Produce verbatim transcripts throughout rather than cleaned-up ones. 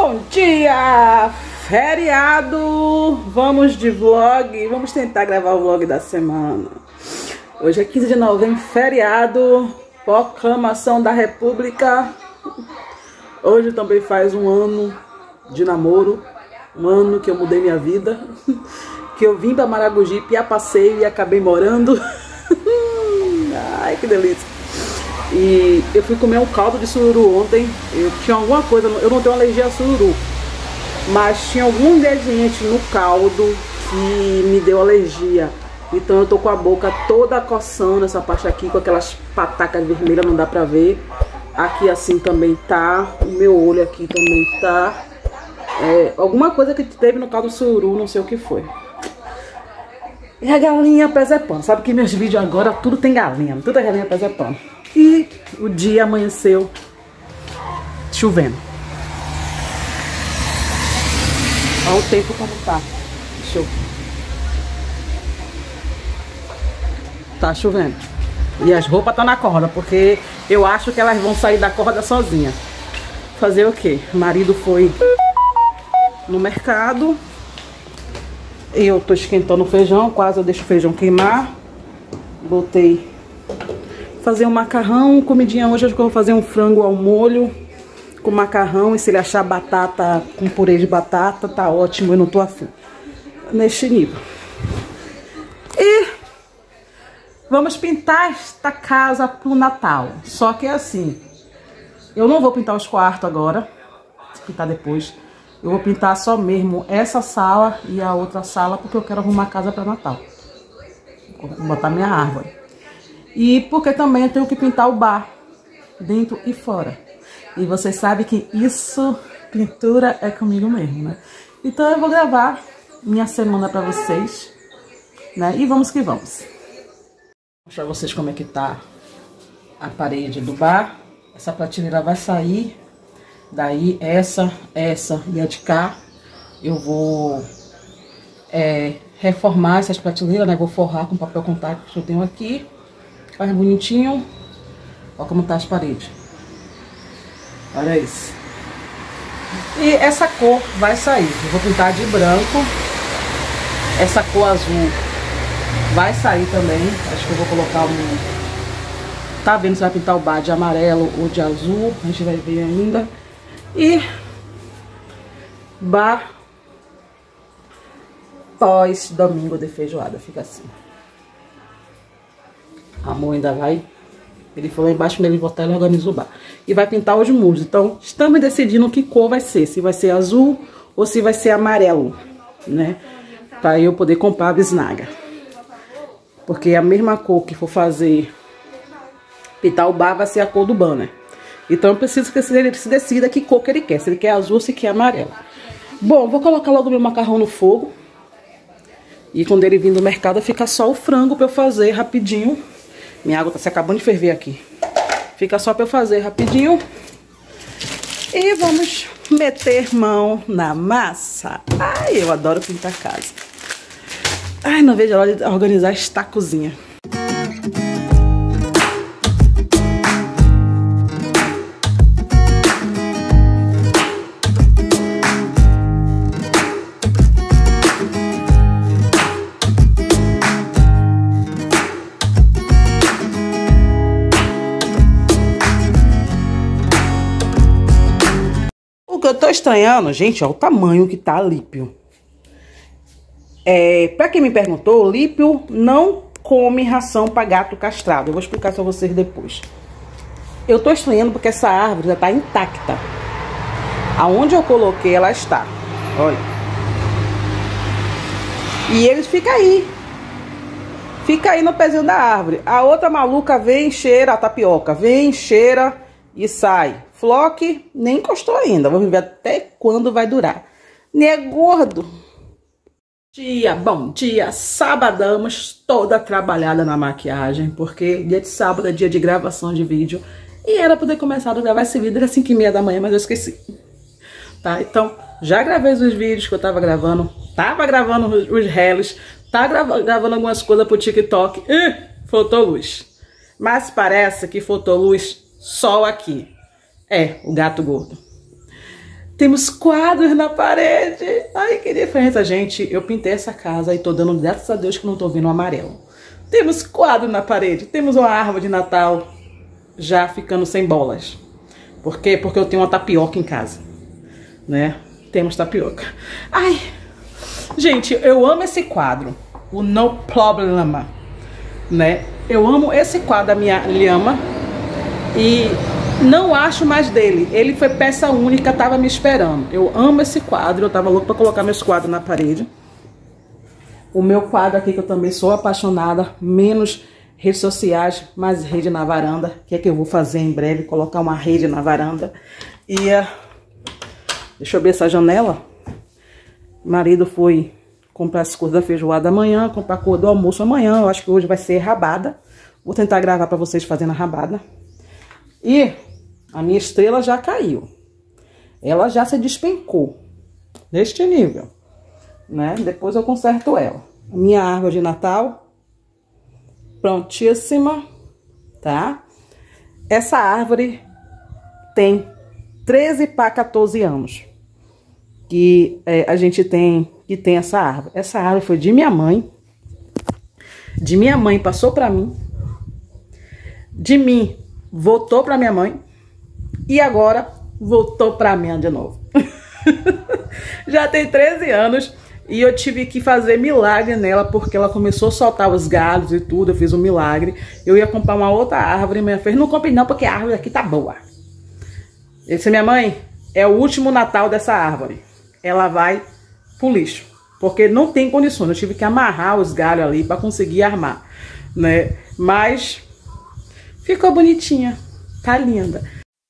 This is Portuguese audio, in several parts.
Bom dia! Feriado! Vamos de vlog, vamos tentar gravar o vlog da semana. Hoje é quinze de novembro, feriado, proclamação da República. Hoje também faz um ano de namoro, um ano que eu mudei minha vida, que eu vim para Maragogipe, a passeio e acabei morando. Ai, que delícia! E eu fui comer um caldo de sururu ontem. Eu tinha alguma coisa, eu não tenho alergia a sururu, mas tinha algum ingrediente no caldo que me deu alergia. Então eu tô com a boca toda coçando, essa parte aqui, com aquelas patacas vermelhas, não dá pra ver. Aqui assim também tá, o meu olho aqui também tá. É, alguma coisa que teve no caldo de sururu, não sei o que foi. E a galinha presepando. Sabe que meus vídeos agora tudo tem galinha, tudo é galinha presepando. E o dia amanheceu chovendo. Olha o tempo como tá. Deixa eu... Tá chovendo. E as roupas estão na corda, porque eu acho que elas vão sair da corda sozinha. Fazer o quê? O marido foi no mercado. Eu tô esquentando o feijão, quase eu deixo o feijão queimar. Botei fazer um macarrão, comidinha hoje, acho que eu vou fazer um frango ao molho com macarrão, e se ele achar batata com purê de batata, tá ótimo, eu não tô afim. Neste nível. E vamos pintar esta casa pro Natal. Só que é assim, eu não vou pintar os quartos agora, vou pintar depois. Eu vou pintar só mesmo essa sala e a outra sala, porque eu quero arrumar a casa para Natal. Vou botar minha árvore. E porque também eu tenho que pintar o bar, dentro e fora. E vocês sabem que isso, pintura é comigo mesmo, né? Então eu vou gravar minha semana para vocês, né? E vamos que vamos. Vou mostrar vocês como é que tá a parede do bar. Essa prateleira vai sair. Daí essa, essa e a de cá, eu vou é, reformar essas prateleiras, né? Vou forrar com papel contato que eu tenho aqui. Faz bonitinho. Olha como tá as paredes. Olha isso. E essa cor vai sair. Eu vou pintar de branco. Essa cor azul vai sair também. Acho que eu vou colocar um... Tá vendo se vai pintar o bar de amarelo ou de azul. A gente vai ver ainda. E bar pós domingo de feijoada. Fica assim. Amor ainda vai. Ele falou embaixo, quando ele voltar, ele organiza o bar. E vai pintar os muros. Então, estamos decidindo que cor vai ser. Se vai ser azul ou se vai ser amarelo, né? Para eu poder comprar a bisnaga. Porque a mesma cor que for fazer pintar o bar vai ser a cor do banner. Então eu preciso que ele se decida que cor que ele quer. Se ele quer azul ou se quer amarelo. Bom, vou colocar logo meu macarrão no fogo. E quando ele vir do mercado, fica só o frango para eu fazer rapidinho. Minha água tá se acabando de ferver aqui. Fica só para eu fazer rapidinho. E vamos meter mão na massa. Ai, eu adoro pintar casa. Ai, não vejo a hora de organizar esta cozinha. O que eu tô estranhando, gente, ó, o tamanho que tá Lípio. É, pra quem me perguntou, Lípio não come ração pra gato castrado. Eu vou explicar isso a vocês depois. Eu tô estranhando porque essa árvore já tá intacta. Aonde eu coloquei, ela está. Olha. E eles ficam aí. Fica aí no pezinho da árvore. A outra maluca vem, cheira a tapioca. Vem, cheira e sai. Flock nem encostou ainda. Vamos ver até quando vai durar. Né, gordo? Dia, bom dia. Sabadamos, toda trabalhada na maquiagem. Porque dia de sábado é dia de gravação de vídeo. E era poder começar a gravar esse vídeo às cinco e meia da manhã, mas eu esqueci. Tá? Então, já gravei os vídeos que eu tava gravando. Tava gravando os, os reels. Tá grava, gravando algumas coisas pro TikTok. Ih, faltou luz. Mas parece que faltou luz só aqui. É, o gato gordo. Temos quadros na parede. Ai, que diferença, gente. Eu pintei essa casa e tô dando graças a Deus que não tô vendo o amarelo. Temos quadro na parede. Temos uma árvore de Natal já ficando sem bolas. Por quê? Porque eu tenho uma tapioca em casa, né? Temos tapioca. Ai, gente, eu amo esse quadro. O No Problema, né? Eu amo esse quadro da minha Lhama. E não acho mais dele. Ele foi peça única, tava me esperando. Eu amo esse quadro. Eu tava louco pra colocar meus quadros na parede. O meu quadro aqui, que eu também sou apaixonada. Menos redes sociais, mais rede na varanda. Que é que eu vou fazer em breve. Colocar uma rede na varanda. E uh, deixa eu ver essa janela. O marido foi comprar as coisas da feijoada amanhã. Comprar a cor do almoço amanhã. Eu acho que hoje vai ser rabada. Vou tentar gravar pra vocês fazendo a rabada. E a minha estrela já caiu. Ela já se despencou. Neste nível, né? Depois eu conserto ela. A minha árvore de Natal. Prontíssima. Tá? Essa árvore tem treze para quatorze anos. Que é, a gente tem, que tem essa árvore. Essa árvore foi de minha mãe. De minha mãe passou para mim. De mim voltou para minha mãe. E agora voltou para mim de novo. Já tem treze anos. E eu tive que fazer milagre nela. Porque ela começou a soltar os galhos e tudo. Eu fiz um milagre. Eu ia comprar uma outra árvore. Minha filha não comprei não, porque a árvore aqui tá boa. Eu disse, minha mãe, é o último Natal dessa árvore. Ela vai pro lixo. Porque não tem condições. Eu tive que amarrar os galhos ali para conseguir armar, né? Mas ficou bonitinha. Tá linda.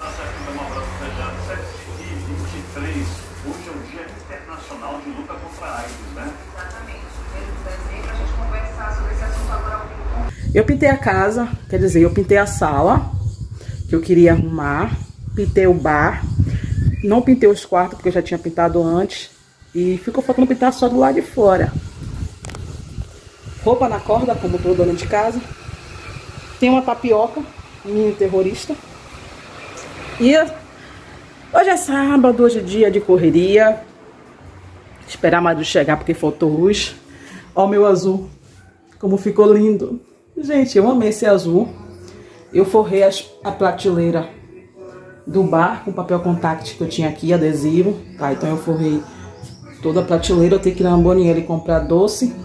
Eu pintei a casa, quer dizer, eu pintei a sala, que eu queria arrumar. Pintei o bar. Não pintei os quartos, porque eu já tinha pintado antes. E ficou faltando pintar só do lado de fora. Roupa na corda, como todo dona de casa. Tem uma tapioca, mini terrorista. E hoje é sábado, hoje é dia de correria. Esperar mais de chegar, porque faltou luz. Ó o meu azul, como ficou lindo. Gente, eu amei esse azul. Eu forrei as, a prateleira do bar com papel contact que eu tinha aqui, adesivo. Tá, então eu forrei toda a prateleira. Eu tenho que ir na Ambonieri e comprar doce.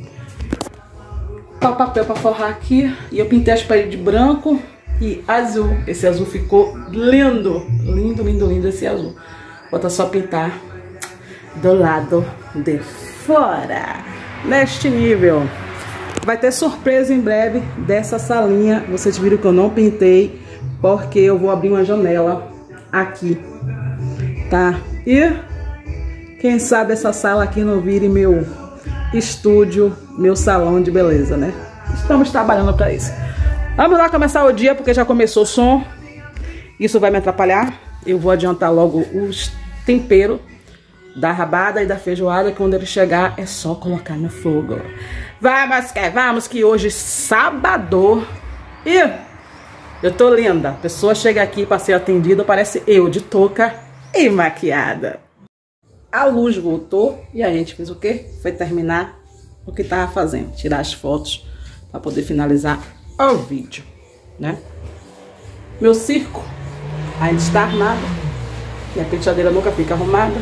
Tá o papel pra forrar aqui. E eu pintei as paredes de branco e azul. Esse azul ficou lindo. Lindo, lindo, lindo esse azul. Falta só pintar do lado de fora. Neste nível. Vai ter surpresa em breve dessa salinha. Vocês viram que eu não pintei, porque eu vou abrir uma janela aqui, tá? E quem sabe essa sala aqui não vire meu estúdio, meu salão de beleza, né? Estamos trabalhando para isso. Vamos lá começar o dia, porque já começou o som. Isso vai me atrapalhar. Eu vou adiantar logo os temperos da rabada e da feijoada, que quando ele chegar é só colocar no fogo. Vamos que vamos, que hoje sábado. E eu tô linda. A pessoa chega aqui para ser atendida, parece eu de touca e maquiada. A luz voltou e a gente fez o quê? Foi terminar o que tava fazendo, tirar as fotos para poder finalizar o vídeo, né? Meu circo ainda está armado e a penteadeira nunca fica arrumada.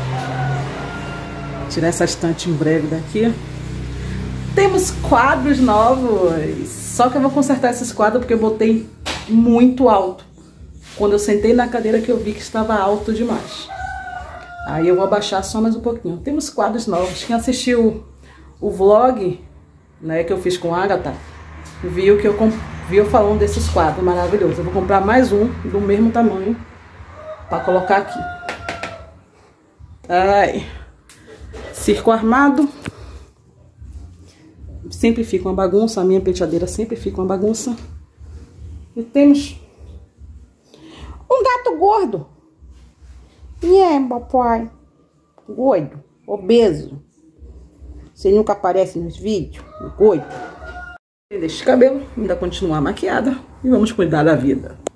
Tirar essa estante em breve daqui. Temos quadros novos. Só que eu vou consertar esses quadros porque eu botei muito alto. Quando eu sentei na cadeira que eu vi que estava alto demais. Aí eu vou abaixar só mais um pouquinho. Temos quadros novos. Quem assistiu o vlog, né, que eu fiz com a Agatha, viu que eu viu falando desses quadros maravilhosos. Eu vou comprar mais um do mesmo tamanho para colocar aqui. Ai. Circo armado. Sempre fica uma bagunça. A minha penteadeira sempre fica uma bagunça. E temos um gato gordo. E é, papai? Gordo, obeso. Você nunca aparece nos vídeos? Gordo. Deixa o cabelo, ainda continuar maquiada. E vamos cuidar da vida.